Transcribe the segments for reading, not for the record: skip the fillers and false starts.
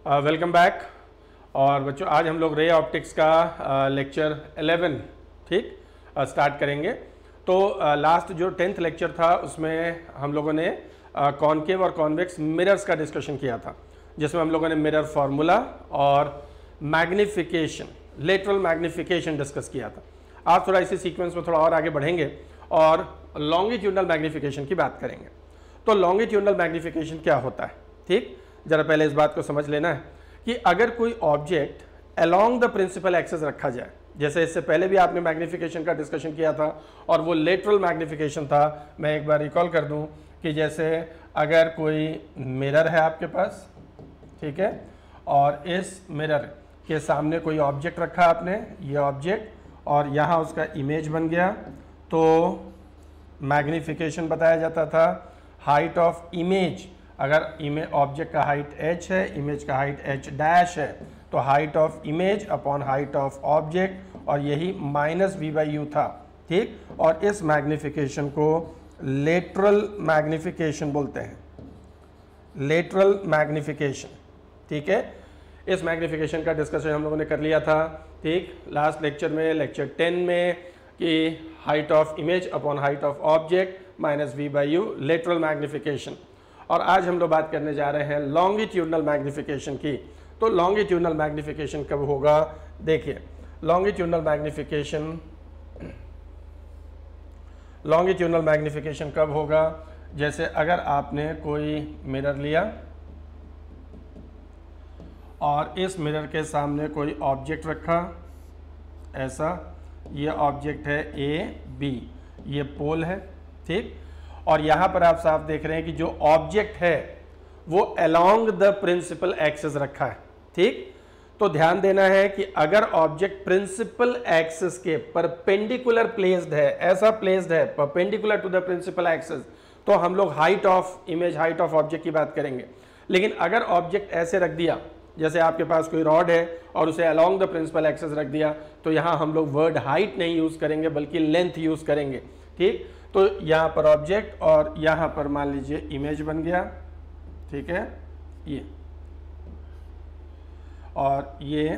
Welcome back. और बच्चों आज हम लोग रे ऑप्टिक्स का लेक्चर 11 ठीक स्टार्ट करेंगे। तो लास्ट जो 10th लेक्चर था उसमें हम लोगों ने कॉनकेव और कॉन्वेक्स मिरर्स का डिस्कशन किया था, जिसमें हम लोगों ने मिरर फार्मूला और मैग्निफिकेशन, लेटरल मैग्निफिकेशन डिस्कस किया था। आज थोड़ा इसी सीक्वेंस में थोड़ा और आगे बढ़ेंगे और लॉन्गिट्यूडनल मैग्निफिकेशन की बात करेंगे। तो लॉन्गिट्यूडनल मैग्निफिकेशन क्या होता है, ठीक, जरा पहले इस बात को समझ लेना है कि अगर कोई object along the principal axis रखा जाए, जैसे इससे पहले भी आपने मैग्निफिकेशन का डिस्कशन किया था और वो लेटरल मैग्निफिकेशन था। मैं एक बार रिकॉल कर दूं कि जैसे अगर कोई मिरर है आपके पास, ठीक है, और इस मिरर के सामने कोई ऑब्जेक्ट रखा आपने, ये ऑब्जेक्ट, और यहाँ उसका इमेज बन गया, तो मैग्निफिकेशन बताया जाता था हाइट ऑफ इमेज। अगर ऑब्जेक्ट का हाइट h है, इमेज का हाइट h डैश है, तो height of image upon height of object, और यही -v/u था, ठीक। और इस मैग्निफिकेशन को लेटरल मैग्निफिकेशन बोलते हैं, लेटरल मैग्निफिकेशन, ठीक है। इस मैग्निफिकेशन का डिस्कशन हम लोगों ने कर लिया था, ठीक, लास्ट लेक्चर में, लेक्चर 10 में, कि height of image upon height of object -v/u, lateral magnification. और आज हम लोग बात करने जा रहे हैं लॉन्गिट्यूडनल मैग्निफिकेशन की। तो लॉन्गिट्यूडनल मैग्निफिकेशन कब होगा, देखिए लॉन्गिट्यूडनल मैग्निफिकेशन कब होगा। जैसे अगर आपने कोई मिरर लिया और इस मिरर के सामने कोई ऑब्जेक्ट रखा, ऐसा, ये ऑब्जेक्ट है A, B, ये पोल है, ठीक। और यहाँ पर आप साफ देख रहे हैं कि जो ऑब्जेक्ट है वो अलोंग द प्रिंसिपल एक्सिस रखा है, ठीक। तो ध्यान देना है कि अगर ऑब्जेक्ट प्रिंसिपल एक्सिस के परपेंडिकुलर प्लेस्ड है, ऐसा प्लेस्ड है perpendicular to the principal axis, तो हम लोग height of image, height of object की बात करेंगे। लेकिन अगर ऑब्जेक्ट ऐसे रख दिया, जैसे आपके पास कोई रॉड है और उसे अलोंग द प्रिंसिपल एक्सिस रख दिया, तो यहाँ हम लोग वर्ड हाइट नहीं यूज करेंगे बल्कि लेंथ यूज करेंगे, ठीक। तो यहाँ पर ऑब्जेक्ट और यहाँ पर मान लीजिए इमेज बन गया, ठीक है, ये, और ये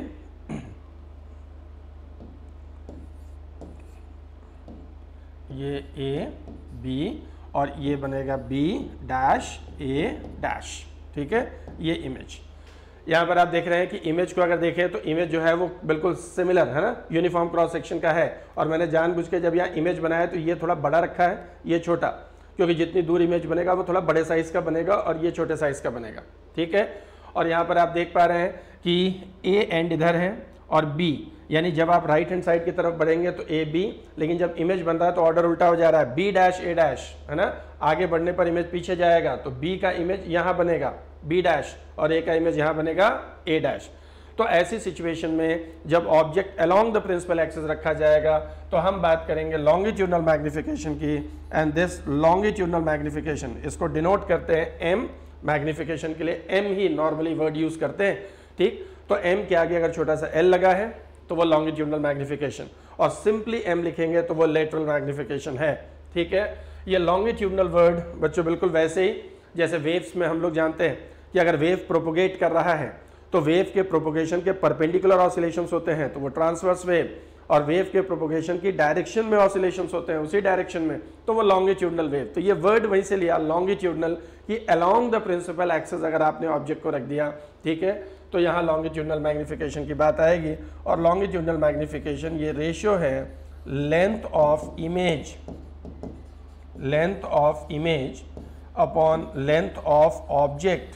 A, B, और ये बनेगा B डैश A डैश, ठीक है, ये इमेज। यहाँ पर आप देख रहे हैं कि इमेज को अगर देखें तो इमेज जो है वो बिल्कुल सिमिलर है ना, यूनिफॉर्म क्रॉस सेक्शन का है। और मैंने जानबूझ के जब यहाँ इमेज बनाया तो ये थोड़ा बड़ा रखा है, ये छोटा, क्योंकि जितनी दूर इमेज बनेगा वो थोड़ा बड़े साइज का बनेगा और ये छोटे साइज का बनेगा, ठीक है। और यहाँ पर आप देख पा रहे हैं कि A एंड इधर है और B, यानी जब आप राइट हैंड साइड की तरफ बढ़ेंगे तो A B, लेकिन जब इमेज बन रहा है तो ऑर्डर उल्टा हो जा रहा है, B डैश A डैश, है ना। आगे बढ़ने पर इमेज पीछे जाएगा तो B का इमेज यहाँ बनेगा B डैश और A का इमेज यहाँ बनेगा A डैश। तो ऐसी सिचुएशन में जब object along the principal axis रखा जाएगा तो हम बात करेंगे लॉन्गिट्यूडनल मैग्निफिकेशन की। एंड दिस लॉन्गिट्यूडनल मैग्निफिकेशन, इसको डिनोट करते हैं M, मैग्निफिकेशन के लिए M ही नॉर्मली वर्ड यूज करते हैं, ठीक। तो M के आगे अगर छोटा सा L लगा है तो वो लॉन्गिट्यूडनल मैग्निफिकेशन, और सिंपली M लिखेंगे तो वो लेटरल मैग्निफिकेशन है, ठीक है। ये लॉन्गिट्यूडनल वर्ड बच्चों बिल्कुल वैसे ही जैसे वेव्स में हम लोग जानते हैं कि अगर वेव प्रोपोगेट कर रहा है तो वेव के प्रोपोगेशन के परपेंडिकुलर ऑसिलेशंस होते हैं तो वो ट्रांसवर्स वेव, और वेव के प्रोपोगेशन की डायरेक्शन में ऑसिलेशंस होते हैं उसी डायरेक्शन में, तो वो लॉन्गिट्यूडनल वेव। तो ये वर्ड वहीं से लिया लॉन्गिट्यूडनल, कि अलोंग द प्रिंसिपल एक्सिस अगर आपने ऑब्जेक्ट को रख दिया, ठीक है, तो यहाँ लॉन्गिट्यूडनल मैग्निफिकेशन की बात आएगी। और लॉन्गिट्यूडनल मैग्निफिकेशन ये रेशियो है length of image, length of image upon length of object,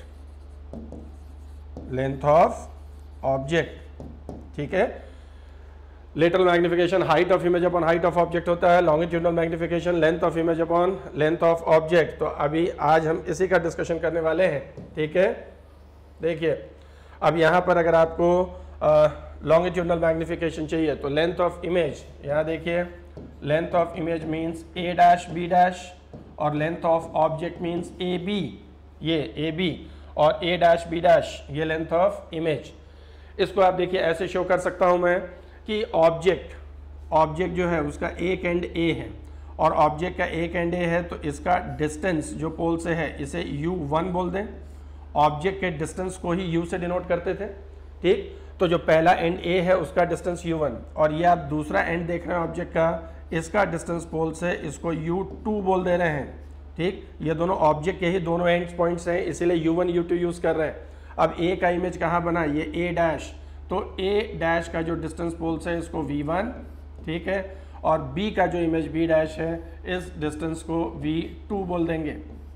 length of object, ठीक है। Lateral magnification height of image upon height of object होता है, longitudinal magnification length of image upon length of object. तो अभी आज हम इसी का डिस्कशन करने वाले हैं, ठीक है। देखिए अब यहाँ पर अगर आपको लॉन्गिट्यूडनल मैग्निफिकेशन चाहिए तो लेंथ ऑफ इमेज, यहाँ देखिए length of image means A dash B dash, और length of object means AB, ये AB, और A डैश B डैश ये लेंथ ऑफ इमेज। इसको आप देखिए ऐसे शो कर सकता हूँ मैं कि ऑब्जेक्ट जो है उसका एक एंड A है, और ऑब्जेक्ट का एक एंड A है, तो इसका डिस्टेंस जो पोल से है इसे U1 बोल दें, ऑब्जेक्ट के डिस्टेंस को ही u से डिनोट करते थे, ठीक। तो जो पहला एंड a है उसका डिस्टेंस u1, और ये आप दूसरा एंड देख रहे हैं ऑब्जेक्ट का, इसका डिस्टेंस पोल से इसको u2 बोल दे रहे हैं, ठीक। ये दोनों ऑब्जेक्ट के ही दोनों एंड पॉइंट्स हैं, इसीलिए u1 u2 यूज़ कर रहे हैं। अब a का इमेज कहाँ बना, ये a डैश, तो a डैश का जो डिस्टेंस पोल से इसको v1, ठीक है, और b का जो इमेज b डैश है इस डिस्टेंस को v2 बोल देंगे,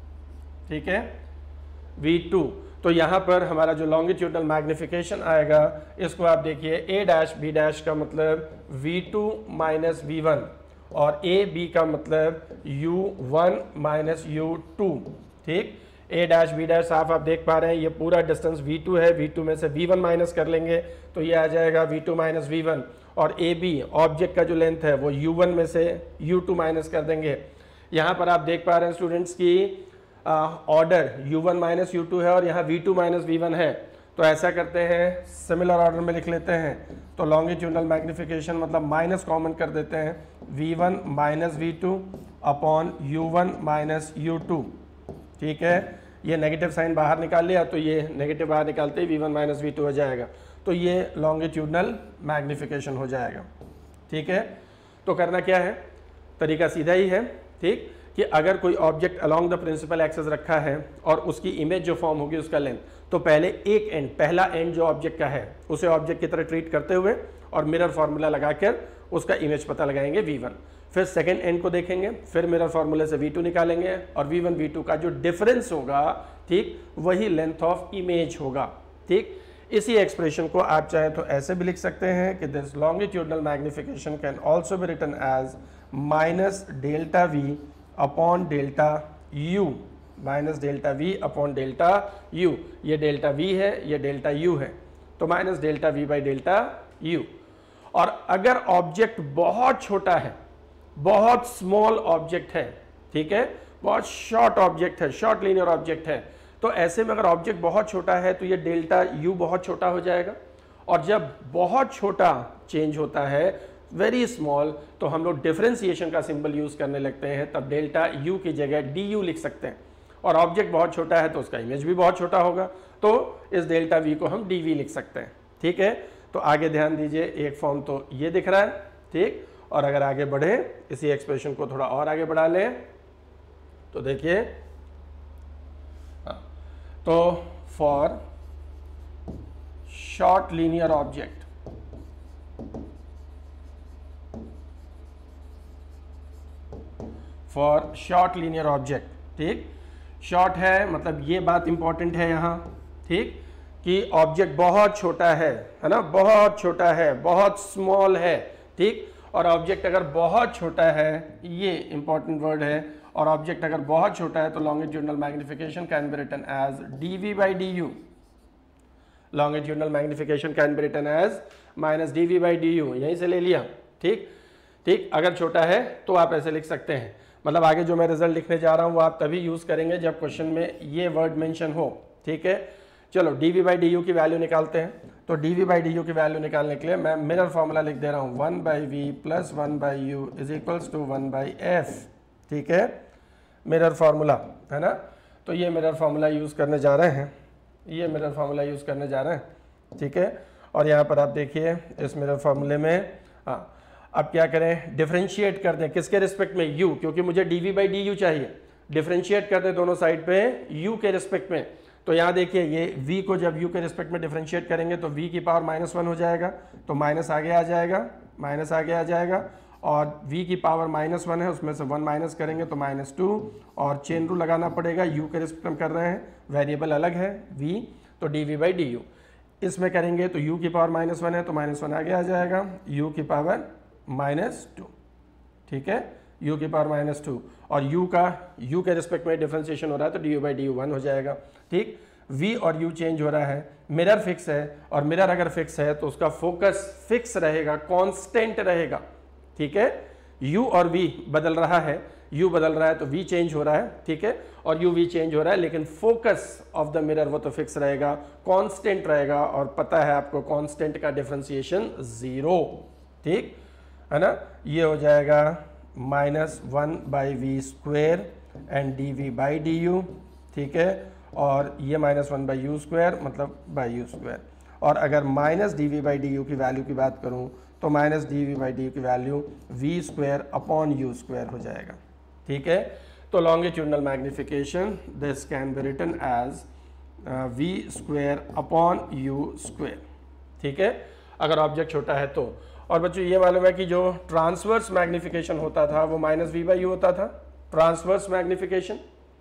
ठीक है, v2। तो यहाँ पर हमारा जो लॉन्गिट्यूडनल मैग्निफिकेशन आएगा, इसको आप देखिए, a डैश b डैश का मतलब v2 माइनस v1, और a b का मतलब u1 माइनस u2, ठीक। a डैश b डैश साफ आप देख पा रहे हैं, ये पूरा डिस्टेंस v2 है, v2 में से v1 माइनस कर लेंगे तो ये आ जाएगा v2 माइनस v1, और a b ऑब्जेक्ट का जो लेंथ है वो u1 में से u2 माइनस कर देंगे। यहाँ पर आप देख पा रहे हैं स्टूडेंट्स की ऑर्डर u1 माइनस u2 है और यहाँ v2 माइनस v1 है, तो ऐसा करते हैं सिमिलर ऑर्डर में लिख लेते हैं। तो लॉन्गिट्यूडनल मैग्निफिकेशन मतलब माइनस कॉमन कर देते हैं, v1 minus v2 upon u1 minus u2, ठीक है। ये नेगेटिव साइन बाहर निकाल लिया तो ये नेगेटिव बाहर निकालते ही v1 माइनस v2 हो जाएगा, तो ये लॉन्गिट्यूडनल मैग्निफिकेशन हो जाएगा, ठीक है। तो करना क्या है, तरीका सीधा ही है, ठीक, कि अगर कोई object along the principal axis रखा है और उसकी इमेज जो फॉर्म होगी उसका लेंथ, तो पहले एक एंड, पहला एंड जो ऑब्जेक्ट का है उसे ऑब्जेक्ट की तरह ट्रीट करते हुए और मिरर फार्मूला लगाकर उसका इमेज पता लगाएंगे v1, फिर सेकेंड एंड को देखेंगे, फिर मिरर फार्मूले से v2 निकालेंगे और v1 v2 का जो डिफरेंस होगा, ठीक, वही लेंथ ऑफ इमेज होगा, ठीक। इसी एक्सप्रेशन को आप चाहे तो ऐसे भी लिख सकते हैं कि this longitudinal magnification can also be written as minus delta v upon delta u, minus delta v upon delta u, ये डेल्टा v है, ये डेल्टा u है, तो minus delta v by delta u। और अगर ऑब्जेक्ट बहुत छोटा है, बहुत स्मॉल ऑब्जेक्ट है, ठीक है, बहुत शॉर्ट ऑब्जेक्ट है, शॉर्ट लीनियर ऑब्जेक्ट है, तो ऐसे में अगर ऑब्जेक्ट बहुत छोटा है तो ये डेल्टा u बहुत छोटा हो जाएगा, और जब बहुत छोटा चेंज होता है, वेरी स्मॉल, तो हम लोग डिफरेंशिएशन का सिंबल यूज करने लगते हैं, तब डेल्टा u की जगह du लिख सकते हैं। और ऑब्जेक्ट बहुत छोटा है तो उसका इमेज भी बहुत छोटा होगा, तो इस डेल्टा v को हम dv लिख सकते हैं, ठीक है। तो आगे ध्यान दीजिए, एक फॉर्म तो ये दिख रहा है, ठीक, और अगर आगे बढ़े, इसी एक्सप्रेशन को थोड़ा और आगे बढ़ा लें तो देखिए, तो for short linear object, for short linear object, ठीक, शॉर्ट है मतलब ये बात इंपॉर्टेंट है यहाँ, ठीक, कि ऑब्जेक्ट बहुत छोटा है ना, बहुत छोटा है, बहुत स्मॉल है, ठीक, और ऑब्जेक्ट अगर बहुत छोटा है, ये इंपॉर्टेंट वर्ड है, और ऑब्जेक्ट अगर बहुत छोटा है तो longitudinal magnification can be written as dv by du, longitudinal magnification can be written as minus dv by du, यहीं से ले लिया, ठीक, ठीक। अगर छोटा है तो आप ऐसे लिख सकते हैं, मतलब आगे जो मैं रिजल्ट लिखने जा रहा हूँ वो आप तभी यूज़ करेंगे जब क्वेश्चन में ये वर्ड मेंशन हो, ठीक है। चलो dv बाई du की वैल्यू निकालते हैं, तो dv बाई du की वैल्यू निकालने के लिए मैं मिरर फॉर्मूला लिख दे रहा हूँ, 1 by v plus 1 by u is equals to 1 by f, ठीक है, मिरर फार्मूला है ना। तो ये मिरर फार्मूला यूज़ करने जा रहे हैं, ये मिरर फार्मूला यूज़ करने जा रहे हैं, ठीक है। और यहाँ पर आप देखिए इस मिरर फार्मूले में, हाँ, अब क्या करें, डिफरेंशिएट कर दें, किसके रिस्पेक्ट में, u, क्योंकि मुझे dv बाई du चाहिए, डिफरेंशिएट कर दें दोनों साइड पे u के रिस्पेक्ट में। तो यहाँ देखिए, ये v को जब u के रिस्पेक्ट में डिफरेंशिएट करेंगे तो v की पावर -1 हो जाएगा, तो माइनस आगे आ जाएगा, माइनस आगे आ जाएगा, और v की पावर -1 है, उसमें से 1 माइनस करेंगे तो -2, और चेन रूल लगाना पड़ेगा, u के रिस्पेक्ट में कर रहे हैं, वेरिएबल अलग है v, तो dv बाई du। इसमें करेंगे तो u की पावर -1 है तो -1 आगे आ जाएगा, u की पावर -2, ठीक है, u की पावर -2, और u के रिस्पेक्ट में डिफरेंशिएशन हो रहा है तो du बाई du 1 हो जाएगा, ठीक। v और u चेंज हो रहा है, मिरर फिक्स है, और मिरर अगर फिक्स है तो उसका फोकस फिक्स रहेगा, कांस्टेंट रहेगा, ठीक है। u और v बदल रहा है, u बदल रहा है तो v चेंज हो रहा है, ठीक है, और u v चेंज हो रहा है, लेकिन फोकस ऑफ द मिरर वो तो फिक्स रहेगा, कांस्टेंट रहेगा, और पता है आपको कांस्टेंट का डिफरेंशिएशन 0, ठीक है ना। ये हो जाएगा -1 by v square and dv by du, ठीक है, और ये -1/u² मतलब (u²). और अगर -dv/du की वैल्यू की बात करूं तो -dv/du की वैल्यू v² (u² हो जाएगा। ठीक है, तो longitudinal magnification this can be written as v² (u²). ठीक है, अगर ऑब्जेक्ट छोटा है तो। और बच्चों ये मालूम है कि जो ट्रांसवर्स मैग्निफिकेशन होता था वो -v/u होता था, ट्रांसवर्स मैग्निफिकेशन।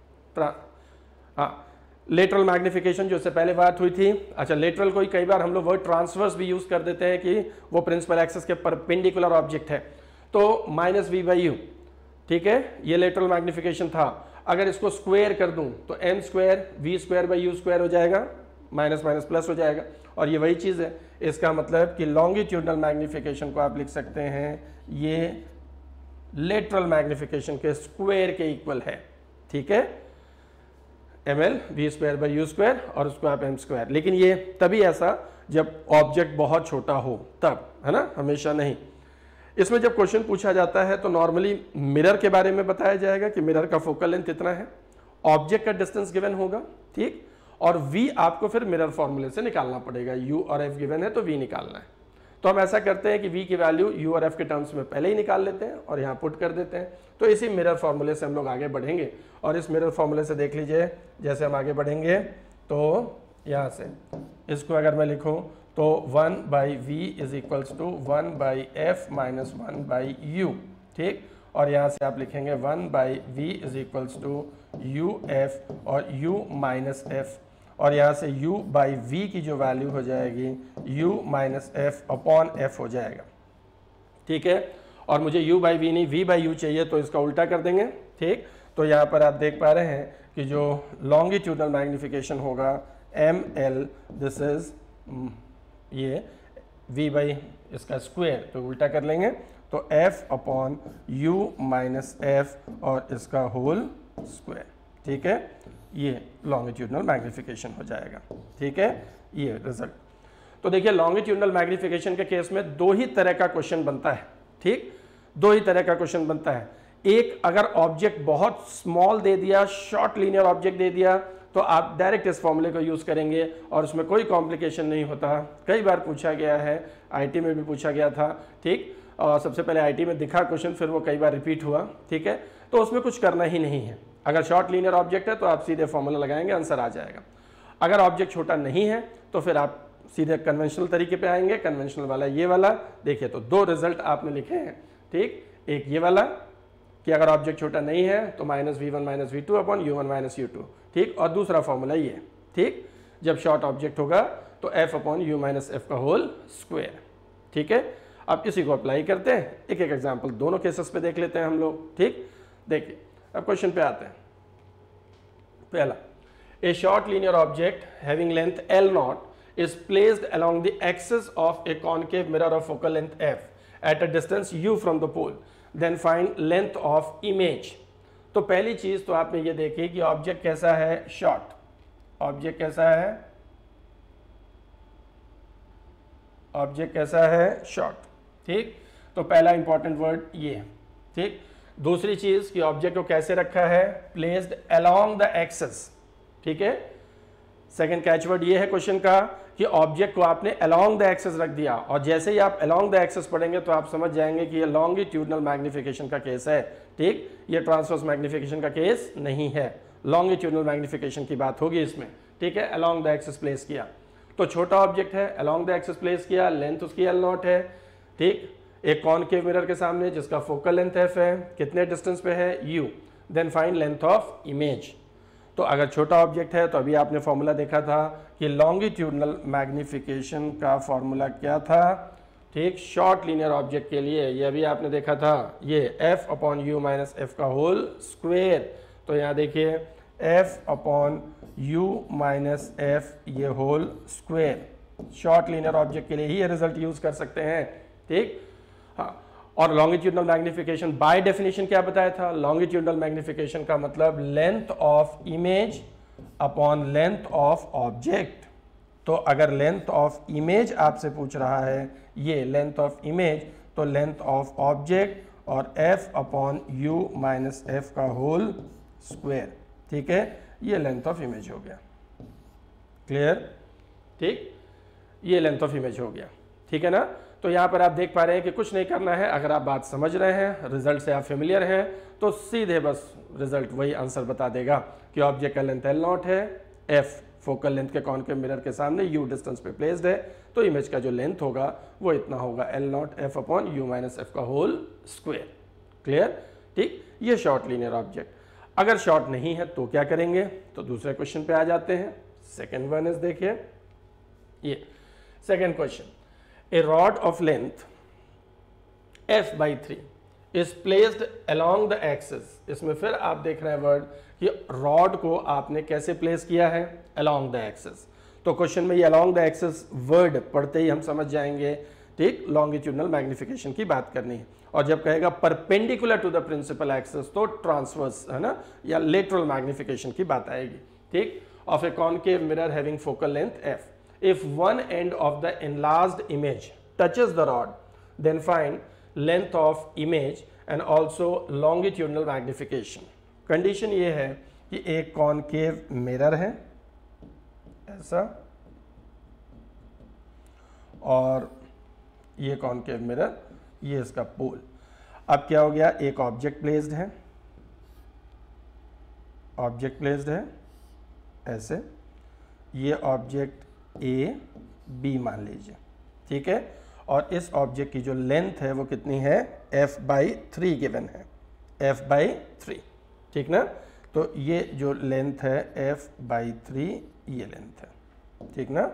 हाँ, लेटरल मैग्निफिकेशन जो इससे पहले बात हुई थी। अच्छा, लेटरल को ही कई बार हम लोग वर्ड ट्रांसवर्स भी यूज कर देते हैं कि वो प्रिंसिपल एक्सिस के परपेंडिकुलर ऑब्जेक्ट है, तो -v/u। ठीक है, ये लेटरल मैग्निफिकेशन था। अगर इसको स्क्वायर कर दूं तो m² v²/u² हो जाएगा, माइनस माइनस प्लस हो जाएगा। और ये वही चीज़ है, इसका मतलब कि लॉन्गिट्यूडनल मैग्निफिकेशन को आप लिख सकते हैं ये लेटरल मैग्निफिकेशन के स्क्वायर के इक्वल है। ठीक है, ml v²/u² और उसको आप m²। लेकिन ये तभी ऐसा जब ऑब्जेक्ट बहुत छोटा हो तब, है ना, हमेशा नहीं। इसमें जब क्वेश्चन पूछा जाता है तो नॉर्मली मिरर के बारे में बताया जाएगा कि मिरर का फोकल लेंथ इतना है, ऑब्जेक्ट का डिस्टेंस गिवन होगा, ठीक, और v आपको फिर मिरर फॉर्मूले से निकालना पड़ेगा। u और f गिवन है तो v निकालना है। तो हम ऐसा करते हैं कि v की वैल्यू u और f के टर्म्स में पहले ही निकाल लेते हैं और यहाँ पुट कर देते हैं। तो इसी मिरर फॉर्मूले से हम लोग आगे बढ़ेंगे। और इस मिरर फॉर्मूले से देख लीजिए, जैसे हम आगे बढ़ेंगे तो यहाँ से इसको अगर मैं लिखूँ तो 1/v is equals to 1/f minus 1/u। ठीक, और यहाँ से आप लिखेंगे 1/v is equals to uf और u माइनस f, और यहाँ से u/v की जो वैल्यू हो जाएगी u minus f upon f हो जाएगा। ठीक है, और मुझे u/v नहीं v/u चाहिए तो इसका उल्टा कर देंगे। ठीक, तो यहाँ पर आप देख पा रहे हैं कि जो लॉन्गिट्यूडनल मैग्निफिकेशन होगा ml, दिस इज ये v/ इसका स्क्वायर, तो उल्टा कर लेंगे तो f upon u minus f और इसका होल स्क्वायर। ठीक है, ये लॉन्गिट्यूडनल मैग्निफिकेशन हो जाएगा। ठीक है, ये रिजल्ट। तो देखिए लॉन्गिट्यूडनल मैग्निफिकेशन के केस में दो ही तरह का क्वेश्चन बनता है। ठीक, दो ही तरह का क्वेश्चन बनता है। एक, अगर ऑब्जेक्ट बहुत स्मॉल दे दिया, शॉर्ट लीनियर ऑब्जेक्ट दे दिया, तो आप डायरेक्ट इस फॉर्मूले को यूज करेंगे और उसमें कोई कॉम्प्लिकेशन नहीं होता। कई बार पूछा गया है, आईटी में भी पूछा गया था। ठीक, और सबसे पहले आईटी में दिखा क्वेश्चन, फिर वो कई बार रिपीट हुआ। ठीक है, तो उसमें कुछ करना ही नहीं है। अगर शॉर्ट लीनियर ऑब्जेक्ट है तो आप सीधे फॉर्मूला लगाएंगे, आंसर आ जाएगा। अगर ऑब्जेक्ट छोटा नहीं है तो फिर आप सीधे कन्वेंशनल तरीके पे आएंगे। कन्वेंशनल वाला ये वाला, देखिए तो दो रिजल्ट आपने लिखे हैं। ठीक, एक ये वाला कि अगर ऑब्जेक्ट छोटा नहीं है तो -v1 - v2 upon u1 - u2। ठीक, और दूसरा फॉर्मूला ये। ठीक, जब शॉर्ट ऑब्जेक्ट होगा तो f upon u minus f का होल स्क्वायर। ठीक है, अब इसी को अप्लाई करते हैं। एक एक एग्जाम्पल दोनों केसेस पे देख लेते हैं हम लोग। ठीक, देखिए अब क्वेश्चन पे आते हैं। पहला, a short linear object having length L0 is placed along the axis of a concave mirror of focal length f at a distance u from the pole, then find length of image। तो पहली चीज तो आपने ये देखी कि object कैसा है, शॉर्ट। ऑब्जेक्ट कैसा है, ऑब्जेक्ट कैसा है, शॉर्ट। ठीक, तो पहला इंपॉर्टेंट वर्ड ये। ठीक, दूसरी चीज कि ऑब्जेक्ट को कैसे रखा है, प्लेस्ड अलोंग द एक्सिस। ठीक है, सेकंड कैचवर्ड ये है क्वेश्चन का कि ऑब्जेक्ट को आपने अलोंग द एक्सिस रख दिया, और जैसे ही आप अलोंग द एक्सिस पढ़ेंगे तो आप समझ जाएंगे कि ये लॉन्गिट्यूडनल मैग्निफिकेशन का केस है। ठीक, ये ट्रांसवर्स मैग्निफिकेशन का केस नहीं है, लॉन्गिट्यूडनल मैग्निफिकेशन की बात होगी इसमें। ठीक है, अलोंग द एक्सिस प्लेस किया तो छोटा ऑब्जेक्ट है, अलोंग द एक्सिस प्लेस किया, लेंथ उसकी L0 है। ठीक, एक कॉनकेव मिरर के सामने जिसका फोकल लेंथ f है, कितने डिस्टेंस पे है, u। Then find length of image. तो अगर छोटा ऑब्जेक्ट है तो अभी आपने फॉर्मूला देखा था कि लॉन्गिट्यूडनल मैग्निफिकेशन का फॉर्मूला क्या था। ठीक, शॉर्ट लीनियर ऑब्जेक्ट के लिए ये अभी आपने देखा था, ये f upon u minus f का होल स्क्वायर। तो यहाँ देखिए f upon u minus f ये whole square. Short linear object के लिए ही ये रिजल्ट यूज कर सकते हैं। ठीक, हाँ, और लॉन्गिट्यूडनल मैग्निफिकेशन बाय डेफिनेशन क्या बताया था, लॉन्गिट्यूडनल मैग्निफिकेशन का मतलब length of image upon length of object. तो अगर लेंथ ऑफ इमेज आपसे पूछ रहा है, ये लेंथ ऑफ इमेज, तो लेंथ ऑफ ऑब्जेक्ट और f upon u minus f का होल स्क्वायर। ठीक है, ये लेंथ ऑफ इमेज हो गया। क्लियर, ठीक, ये लेंथ ऑफ इमेज हो गया, ठीक है ना। तो यहाँ पर आप देख पा रहे हैं कि कुछ नहीं करना है, अगर आप बात समझ रहे हैं, रिजल्ट से आप फेमिलियर हैं, तो सीधे बस रिजल्ट वही आंसर बता देगा कि ऑब्जेक्ट का लेंथ L0 है, F फोकल लेंथ के कॉनकेव मिरर के सामने U डिस्टेंस पे प्लेस्ड है, तो इमेज का जो लेंथ होगा वो इतना होगा L0 F upon U minus F का होल स्क्वायर। क्लियर, ठीक, ये शॉर्ट लीनियर ऑब्जेक्ट। अगर शॉर्ट नहीं है तो क्या करेंगे, तो दूसरे क्वेश्चन पे आ जाते हैं। सेकेंड वन इज, देखिए ये second question, a rod of length F/3 is placed along the axis. इसमें फिर आप देख रहे हैं वर्ड कि रॉड को आपने कैसे प्लेस किया है, अलोंग द एक्सिस। तो क्वेश्चन में ये अलोंग द एक्सिस वर्ड पढ़ते ही हम समझ जाएंगे, ठीक, लॉन्गिट्यूडनल मैग्निफिकेशन की बात करनी है। और जब कहेगा perpendicular to the principal axis तो ट्रांसवर्स, है ना, या लेटरल मैग्निफिकेशन की बात आएगी, ठीक, of a concave mirror having focal length F. If one end of the enlarged image touches the rod, then find length of image and also longitudinal magnification. Condition ये है कि एक कॉनकेव मिरर है ऐसा, और ये कॉनकेव मिरर, ये इसका पोल। अब क्या हो गया, एक ऑब्जेक्ट प्लेस्ड है, ऑब्जेक्ट प्लेस्ड है ऐसे, ये ऑब्जेक्ट ए बी मान लीजिए, ठीक है, और इस ऑब्जेक्ट की जो लेंथ है वो कितनी है, F/3 गिवन है, F/3, ठीक ना। तो ये जो लेंथ है F/3, ये लेंथ है, ठीक ना,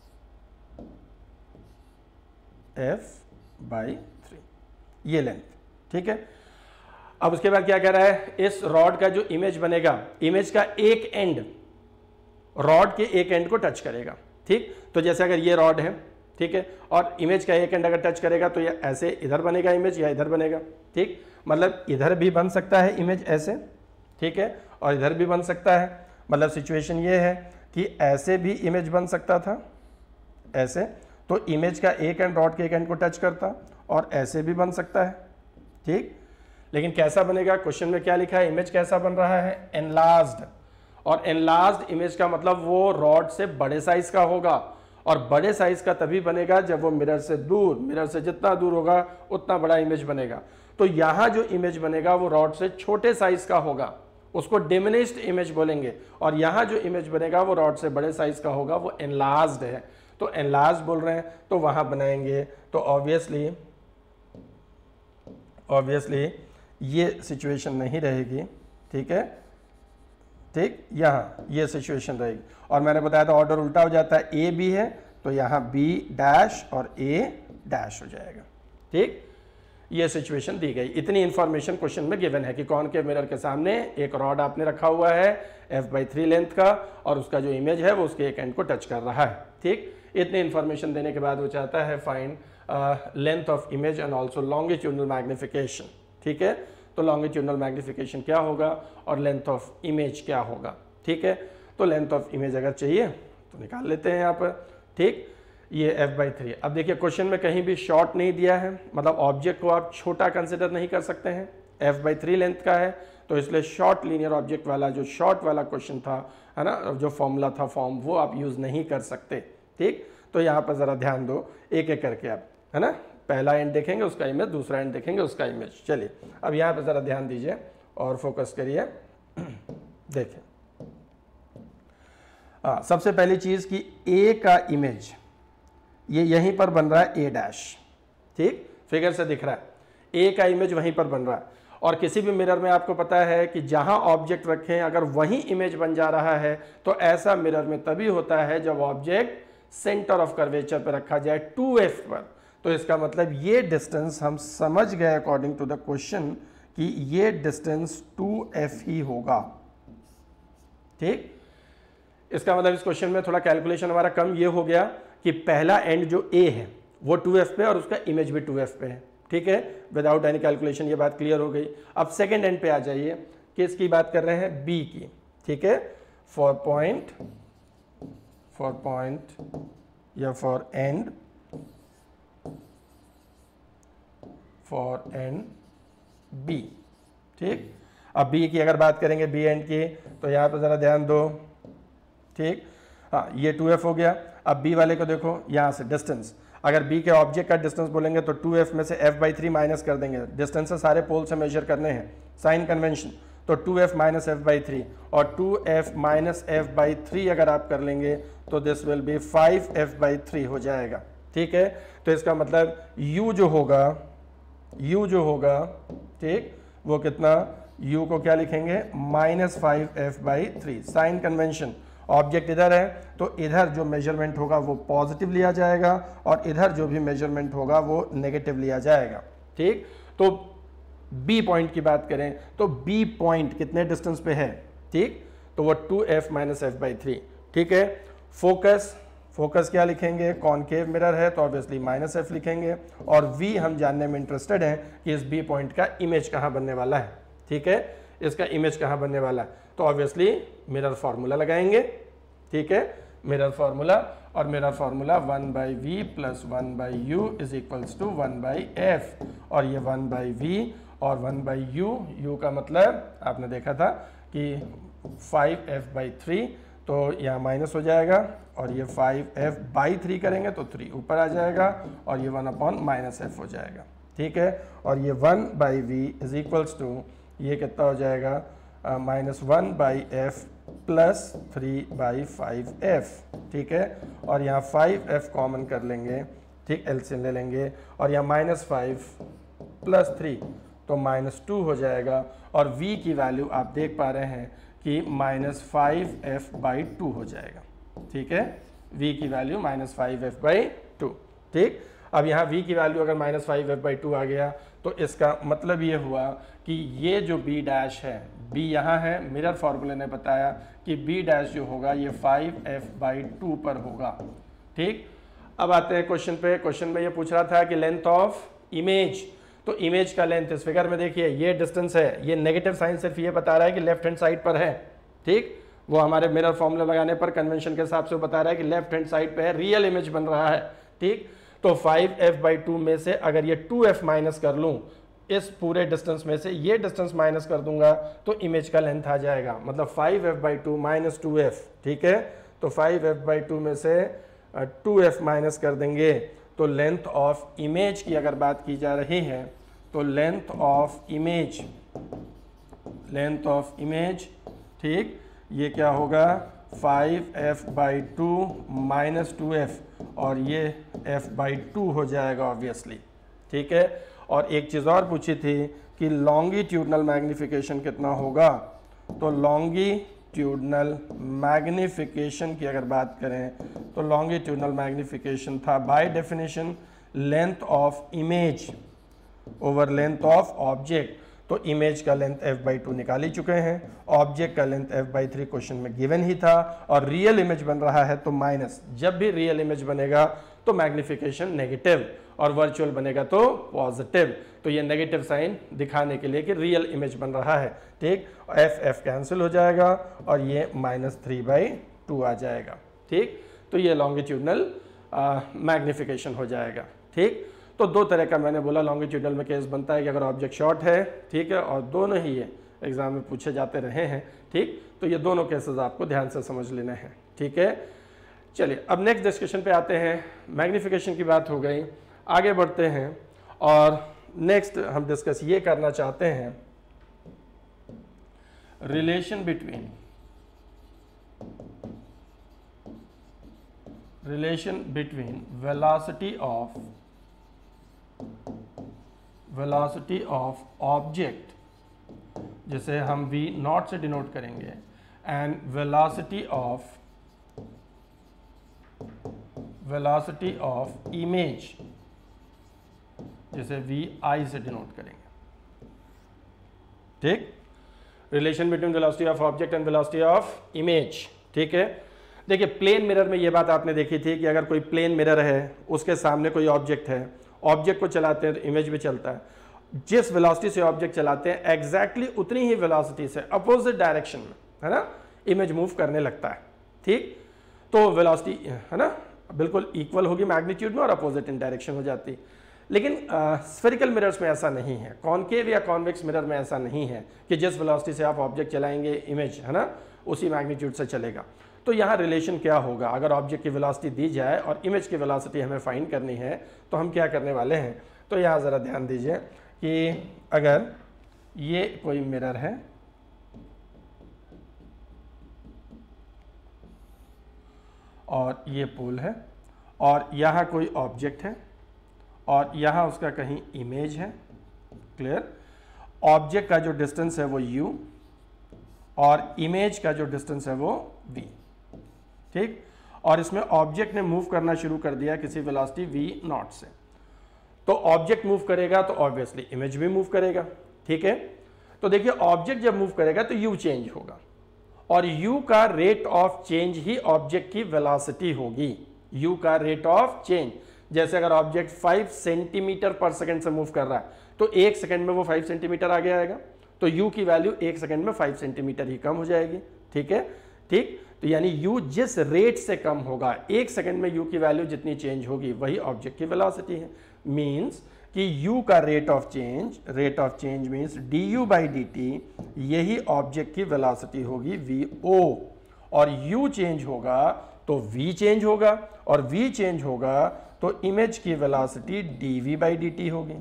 F/3 ये लेंथ, ठीक है। अब उसके बाद क्या कह रहा है, इस रॉड का जो इमेज बनेगा, इमेज का एक एंड रॉड के एक एंड को टच करेगा, ठीक। तो जैसे अगर ये रॉड है, ठीक है, और इमेज का एक एंड अगर टच करेगा तो ये ऐसे इधर बनेगा इमेज, या इधर बनेगा, ठीक, मतलब इधर भी बन सकता है इमेज ऐसे, ठीक है, और इधर भी बन सकता है। मतलब सिचुएशन ये है कि ऐसे भी इमेज बन सकता था ऐसे, तो इमेज का एक एंड रॉड के एक एंड को टच करता, और ऐसे भी बन सकता है, ठीक। लेकिन कैसा बनेगा, क्वेश्चन में क्या लिखा है, इमेज कैसा बन रहा है, एनलार्ज्ड, और एनलार्ज्ड इमेज का मतलब वो रॉड से बड़े साइज का होगा, और बड़े साइज का तभी बनेगा जब वो मिरर से दूर, मिरर से जितना दूर होगा उतना बड़ा इमेज बनेगा। तो यहां जो इमेज बनेगा वो रॉड से छोटे साइज का होगा, उसको डिमिनिश्ड इमेज बोलेंगे, और यहां जो इमेज बनेगा वो रॉड से बड़े साइज का होगा, वो एनलार्ज्ड है। तो एनलार्ज्ड बोल रहे हैं तो वहां बनाएंगे, तो ऑब्वियसली ये सिचुएशन नहीं रहेगी, ठीक है, ठीक, यहाँ ये सिचुएशन रहेगी। और मैंने बताया था ऑर्डर उल्टा हो जाता है, ए बी है तो यहाँ बी डैश और ए डैश हो जाएगा, ठीक। ये सिचुएशन दी गई, इतनी इंफॉर्मेशन क्वेश्चन में गिवन है कि कॉनकेव मिरर के सामने एक रॉड आपने रखा हुआ है F/3 लेंथ का, और उसका जो इमेज है वो उसके एक एंड को टच कर रहा है, ठीक। इतनी इंफॉर्मेशन देने के बाद वो चाहता है find length of image and also longitudinal magnification, ठीक है। तो लॉन्गिट्यूडनल मैग्निफिकेशन क्या होगा और लेंथ ऑफ इमेज क्या होगा, ठीक है। तो लेंथ ऑफ इमेज अगर चाहिए तो निकाल लेते हैं यहाँ पर, ठीक, ये F/3। अब देखिए क्वेश्चन में कहीं भी शॉर्ट नहीं दिया है, मतलब ऑब्जेक्ट को आप छोटा कंसिडर नहीं कर सकते हैं, F/3 लेंथ का है, तो इसलिए शॉर्ट लीनियर ऑब्जेक्ट वाला जो शॉर्ट वाला क्वेश्चन था, है ना, जो फॉर्मूला था फॉर्म, वो आप यूज नहीं कर सकते, ठीक। तो यहाँ पर जरा ध्यान दो, एक एक करके आप, है ना, पहला एंड देखेंगे उसका इमेज, दूसरा एंड देखेंगे उसका इमेज। चलिए अब यहाँ पर जरा ध्यान दीजिए और फोकस करिए, देखिए सबसे पहली चीज कि ए का इमेज ये यहीं पर बन रहा है, ए डैश, ठीक, फिगर से दिख रहा है, ए का इमेज वहीं पर बन रहा है। और किसी भी मिरर में आपको पता है कि जहां ऑब्जेक्ट रखें अगर वहीं इमेज बन जा रहा है तो ऐसा मिरर में तभी होता है जब ऑब्जेक्ट सेंटर ऑफ कर्वेचर पर रखा जाए 2F पर। तो इसका मतलब ये डिस्टेंस हम समझ गए अकॉर्डिंग टू द क्वेश्चन कि ये डिस्टेंस 2F ही होगा, ठीक। इसका मतलब इस क्वेश्चन में थोड़ा कैलकुलेशन हमारा कम ये हो गया कि पहला एंड जो ए है वो 2F पे और उसका इमेज भी 2F पे है, ठीक है, विदाउट एनी कैलकुलेशन ये बात क्लियर हो गई। अब सेकंड एंड पे आ जाइए, किसकी बात कर रहे हैं, बी की, ठीक है, फॉर पॉइंट या फॉर एंड बी, ठीक। अब बी की अगर बात करेंगे, बी एंड की, तो यहाँ पर जरा ध्यान दो, ठीक। हाँ ये 2f हो गया। अब b वाले को देखो, यहाँ से डिस्टेंस, अगर b के ऑब्जेक्ट का डिस्टेंस बोलेंगे तो 2f में से f/3 माइनस कर देंगे, डिस्टेंस से सारे पोल से मेजर करने हैं, साइन कन्वेंशन, तो 2f माइनस f/3 और 2f माइनस f/3 अगर आप कर लेंगे तो दिस विल बी 5f/3 हो जाएगा। ठीक है, तो इसका मतलब u जो होगा ठीक वो कितना, u को क्या लिखेंगे -5f/3। साइन कन्वेंशन, ऑब्जेक्ट इधर है तो इधर जो मेजरमेंट होगा वो पॉजिटिव लिया जाएगा और इधर जो भी मेजरमेंट होगा वो नेगेटिव लिया जाएगा। ठीक, तो बी पॉइंट की बात करें तो बी पॉइंट कितने डिस्टेंस पे है, ठीक, तो वो 2f माइनस f/3। ठीक है, फोकस क्या लिखेंगे, कॉनकेव मिरर है तो ऑब्वियसली -f लिखेंगे, और v हम जानने में इंटरेस्टेड हैं कि इस b पॉइंट का इमेज कहाँ बनने वाला है। ठीक है, इसका इमेज कहाँ बनने वाला है, तो ऑब्वियसली मिरर फार्मूला लगाएंगे। ठीक है, मिरर फार्मूला, और mirror formula 1/v plus 1/u is equals to 1/f, और ये 1/v और 1/u, u का मतलब आपने देखा था कि 5f/3, तो यहाँ माइनस हो जाएगा, और ये 5f/3 करेंगे तो 3 ऊपर आ जाएगा, और ये 1/-f हो जाएगा। ठीक है, और ये 1/v इज इक्वल्स टू ये कितना हो जाएगा -1/f प्लस 3/5f। ठीक है, और यहाँ 5f कॉमन कर लेंगे, ठीक, एलसीएम ले लेंगे, और यहाँ -5 प्लस 3 तो -2 हो जाएगा, और v की वैल्यू आप देख पा रहे हैं कि -5f/2 हो जाएगा। ठीक है, v की वैल्यू -5f/2। ठीक, अब यहाँ v की वैल्यू अगर -5f/2 आ गया तो इसका मतलब ये हुआ कि ये जो b डैश है, b यहाँ है, मिरर फार्मूले ने बताया कि b डैश जो होगा ये 5f/2 पर होगा। ठीक, अब आते हैं क्वेश्चन पे। क्वेश्चन में ये पूछ रहा था कि लेंथ ऑफ इमेज, तो इमेज का लेंथ इस फिगर में देखिए ये डिस्टेंस है, ये नेगेटिव साइन सिर्फ ये बता रहा है कि लेफ्ट हैंड साइड पर है। ठीक, वो हमारे मिरर फॉर्मूला लगाने पर कन्वेंशन के हिसाब से बता रहा है कि लेफ्ट हैंड साइड पे है, रियल इमेज बन रहा है। ठीक, तो 5f/2 में से अगर ये 2f माइनस कर लूं, इस पूरे डिस्टेंस में से ये डिस्टेंस माइनस कर दूंगा तो इमेज का लेंथ आ जाएगा, मतलब 5f/2 माइनस 2f। ठीक है, तो 5f/2 में से 2f माइनस कर देंगे तो लेंथ ऑफ इमेज की अगर बात की जा रही है तो लेंथ ऑफ इमेज ठीक ये क्या होगा 5f/2 माइनस 2f, और ये f/2 हो जाएगा ऑब्वियसली। ठीक है, और एक चीज़ और पूछी थी कि लॉन्गिट्यूडनल मैग्निफिकेशन कितना होगा, तो लॉन्गिट्यूडनल मैग्निफिकेशन की अगर बात करें तो लॉन्गिट्यूडनल मैग्निफिकेशन था by definition length of image over length of object. तो इमेज का लेंथ f/2 निकाल ही चुके हैं, ऑब्जेक्ट का लेंथ f/3 क्वेश्चन में गिवन ही था, और रियल इमेज बन रहा है तो माइनस, जब भी रियल इमेज बनेगा तो मैग्निफिकेशन नेगेटिव और वर्चुअल बनेगा तो पॉजिटिव, तो ये नेगेटिव साइन दिखाने के लिए कि रियल इमेज बन रहा है। ठीक, f कैंसिल हो जाएगा और ये -3/2 आ जाएगा। ठीक, तो ये लॉन्गिट्यूडनल मैग्निफिकेशन हो जाएगा। ठीक, तो दो तरह का मैंने बोला लॉन्गिट्यूडनल में केस बनता है कि अगर ऑब्जेक्ट शॉर्ट है, ठीक है, और दोनों ही ये एग्जाम में पूछे जाते रहे हैं। ठीक, तो ये दोनों केसेस आपको ध्यान से समझ लेने हैं। ठीक है, चलिए अब नेक्स्ट डिस्कशन पे आते हैं। मैग्निफिकेशन की बात हो गई, आगे बढ़ते हैं और नेक्स्ट हम डिस्कस ये करना चाहते हैं relation between velocity of object, जिसे हम v0 से डिनोट करेंगे, एंड वेलोसिटी ऑफ इमेज, जिसे vi से डिनोट करेंगे। ठीक, relation between velocity of object and velocity of image. ठीक है, देखिए प्लेन मिरर में ये बात आपने देखी थी कि अगर कोई प्लेन मिरर है, उसके सामने कोई ऑब्जेक्ट है, ऑब्जेक्ट को चलाते हैं तो इमेज भी चलता है। जिस वेलोसिटी से ऑब्जेक्ट चलाते हैं एग्जैक्टली उतनी ही वेलोसिटी से अपोजिट डायरेक्शन में, है ना, इमेज मूव करने लगता है। ठीक, तो वेलोसिटी है ना बिल्कुल इक्वल होगी मैग्नीट्यूड में और अपोजिट इन डायरेक्शन हो जाती। लेकिन स्फेरिकल मिरर्स में ऐसा नहीं है, कॉनकेव या कॉन्वेक्स मिरर में ऐसा नहीं है कि जिस वेलोसिटी से आप ऑब्जेक्ट चलाएंगे इमेज, है ना, उसी मैग्नीट्यूड से चलेगा। तो तो यहाँ रिलेशन क्या होगा, अगर ऑब्जेक्ट की वेलोसिटी दी जाए और इमेज की वेलोसिटी हमें फाइंड करनी है तो हम क्या करने वाले हैं। तो यहाँ ज़रा ध्यान दीजिए कि अगर ये कोई मिरर है और ये पोल है और यहाँ कोई ऑब्जेक्ट है और यहाँ उसका कहीं इमेज है, क्लियर। ऑब्जेक्ट का जो डिस्टेंस है वो u और इमेज का जो डिस्टेंस है वो v, ठीक। और इसमें ऑब्जेक्ट ने मूव करना शुरू कर दिया किसी वेलोसिटी v नॉट से, तो ऑब्जेक्ट मूव करेगा तो ऑब्वियसली इमेज भी मूव करेगा, ठीक है। तो देखिए ऑब्जेक्ट जब मूव करेगा तो u चेंज होगा और u का रेट ऑफ चेंज ही ऑब्जेक्ट की वेलोसिटी होगी। u का रेट ऑफ चेंज, जैसे अगर ऑब्जेक्ट 5 सेंटीमीटर पर सेकंड से मूव कर रहा है तो 1 सेकंड में वो 5 सेंटीमीटर आगे आएगा, तो u की वैल्यू 1 सेकंड में 5 सेंटीमीटर ही कम हो जाएगी, ठीक है, ठीक। तो यानी u जिस रेट से कम होगा 1 सेकंड में u की वैल्यू जितनी चेंज होगी वही ऑब्जेक्ट की वेलोसिटी है। मींस कि u का rate of change means du by dt, यही ऑब्जेक्ट की वेलोसिटी होगी vo, और u चेंज होगा तो v चेंज होगा और v चेंज होगा तो इमेज की वेलोसिटी dv बाई dt होगी,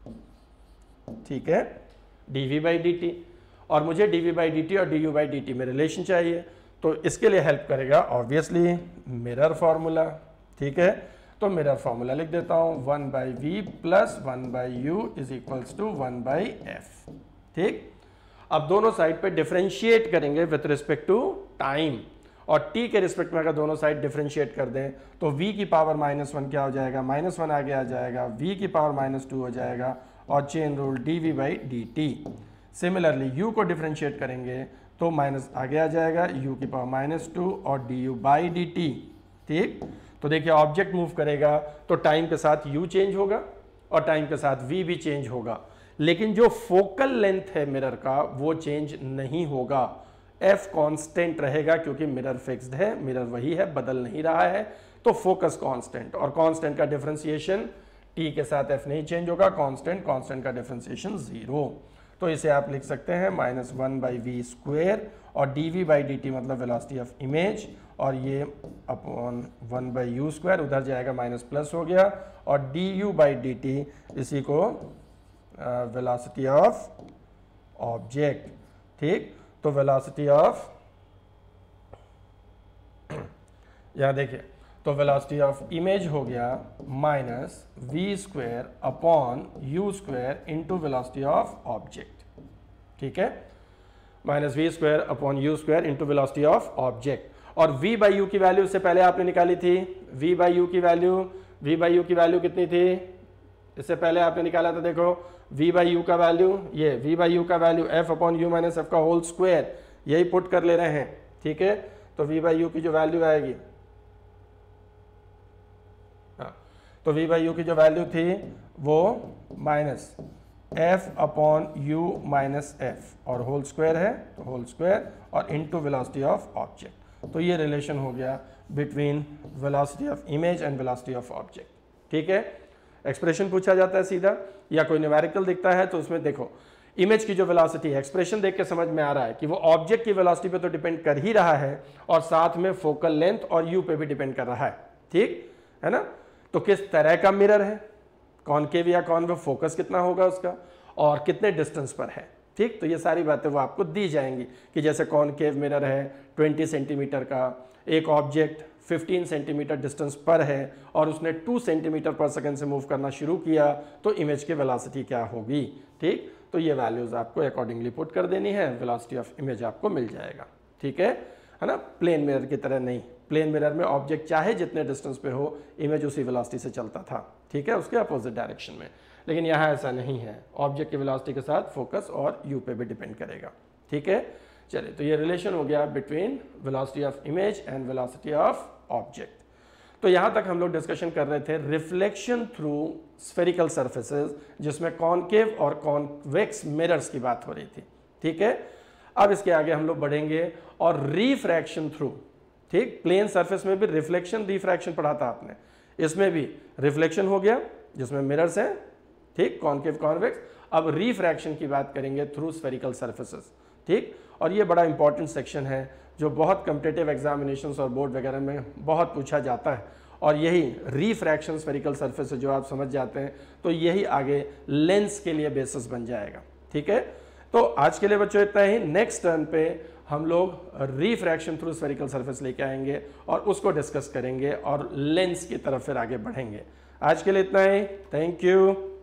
ठीक है, dv बाई dt। और मुझे dv बाई dt और du बाई dt में रिलेशन चाहिए, तो इसके लिए हेल्प करेगा ऑब्वियसली मिरर फॉर्मूला, ठीक है। तो मिरर फॉर्मूला लिख देता हूं 1 by v plus 1 by u is equals to 1 by f, ठीक। अब दोनों साइड पे डिफरेंशिएट करेंगे विथ रिस्पेक्ट टू टाइम, और t के रिस्पेक्ट में अगर दोनों साइड डिफरेंशिएट कर दें तो v की पावर -1 क्या हो जाएगा, -1 आगे आ जाएगा, v की पावर -2 हो जाएगा और chain rule dv by dt। Similarly u को डिफरेंशिएट करेंगे तो माइनस आगे आ जाएगा, u की पावर -2 और du बाई dt, ठीक। तो देखिए ऑब्जेक्ट मूव करेगा तो टाइम के साथ u चेंज होगा और टाइम के साथ v भी चेंज होगा, लेकिन जो फोकल लेंथ है मिरर का वो चेंज नहीं होगा, f कांस्टेंट रहेगा क्योंकि मिरर फिक्स्ड है, मिरर वही है, बदल नहीं रहा है, तो फोकस कांस्टेंट, और कांस्टेंट का डिफरेंशिएशन t के साथ f नहीं चेंज होगा, कांस्टेंट का डिफरेंशिएशन 0। तो इसे आप लिख सकते हैं -1 बाई वी स्क्वेयर और dv बाई dt मतलब वेलोसिटी ऑफ इमेज, और ये अपॉन 1 बाई यू स्क्वायर, उधर जाएगा माइनस प्लस हो गया, और du बाई dt इसी को वेलोसिटी ऑफ ऑब्जेक्ट, ठीक। तो वेलोसिटी ऑफ, यहाँ देखिए, तो वेलोसिटी ऑफ इमेज हो गया minus v square upon u square into velocity of object, ठीक है, minus v square upon u square into velocity of object. और v बाई यू की वैल्यू इससे पहले आपने निकाली थी, v बाई यू की वैल्यू कितनी थी, इससे पहले आपने निकाला था, देखो v बाई यू का वैल्यू, ये v बाई यू का value f upon u minus f का होल स्क्वायर, यही पुट कर ले रहे हैं, ठीक है। तो v बाई यू की जो वैल्यू आएगी, तो v बाई यू की जो वैल्यू थी वो minus f upon u minus f और होल स्क्वायर है तो होल स्क्वायर और इनटू वेलोसिटी ऑफ ऑब्जेक्ट। तो ये रिलेशन हो गया between velocity of image and velocity of object, ठीक है। एक्सप्रेशन पूछा जाता है सीधा या कोई न्यूमेरिकल दिखता है तो उसमें देखो इमेज की जो वेलोसिटी है, एक्सप्रेशन देख के समझ में आ रहा है कि वो ऑब्जेक्ट की वेलोसिटी पे तो डिपेंड कर ही रहा है और साथ में फोकल लेंथ और यू पे भी डिपेंड कर रहा है, ठीक है ना। तो किस तरह का मिरर है, कॉनकेव या कॉनवेव, फोकस कितना होगा उसका और कितने डिस्टेंस पर है, ठीक। तो ये सारी बातें वो आपको दी जाएंगी कि जैसे कॉनकेव मिरर है 20 सेंटीमीटर का, एक ऑब्जेक्ट 15 सेंटीमीटर डिस्टेंस पर है और उसने 2 सेंटीमीटर पर सेकंड से मूव करना शुरू किया तो इमेज की वेलोसिटी क्या होगी, ठीक। तो ये वैल्यूज आपको अकॉर्डिंगली पुट कर देनी है, वेलोसिटी ऑफ इमेज आपको मिल जाएगा, ठीक है ना। प्लेन मिरर की तरह नहीं, प्लेन मिरर में ऑब्जेक्ट चाहे जितने डिस्टेंस पे हो इमेज उसी वेलोसिटी से चलता था, ठीक है, उसके अपोजिट डायरेक्शन में। लेकिन यहाँ ऐसा नहीं है, ऑब्जेक्ट की वेलोसिटी के साथ फोकस और यू पे भी डिपेंड करेगा, ठीक है। चलिए, तो ये रिलेशन हो गया between velocity of image and velocity of object. तो यहाँ तक हम लोग डिस्कशन कर रहे थे रिफ्लेक्शन थ्रू स्फेरिकल सर्फेसेज, जिसमें कॉनकेव और कॉन्वेक्स मिरर्स की बात हो रही थी, ठीक है। अब इसके आगे हम लोग बढ़ेंगे और रिफ्रैक्शन थ्रू, ठीक। प्लेन सरफेस में भी रिफ्लेक्शन रिफ्रैक्शन पढ़ा था आपने, इसमें भी रिफ्लेक्शन हो गया जिसमें मिरर्स हैं, ठीक, कॉनकेव कॉन्वेक्स। अब रिफ्रैक्शन की बात करेंगे थ्रू स्फेरिकल सर्फेसेस, ठीक। और ये बड़ा इंपॉर्टेंट सेक्शन है जो बहुत कम्पिटिटिव एग्जामिनेशंस और बोर्ड वगैरह में बहुत पूछा जाता है, और यही रिफ्रैक्शन स्फेरिकल सरफेस जो आप समझ जाते हैं तो यही आगे लेंस के लिए बेसिस बन जाएगा। ठीक है, तो आज के लिए बच्चों इतना ही। नेक्स्ट टर्न पे हम लोग रिफ्रैक्शन थ्रू स्फेरिकल सरफेस लेके आएंगे और उसको डिस्कस करेंगे और लेंस की तरफ फिर आगे बढ़ेंगे। आज के लिए इतना ही, थैंक यू।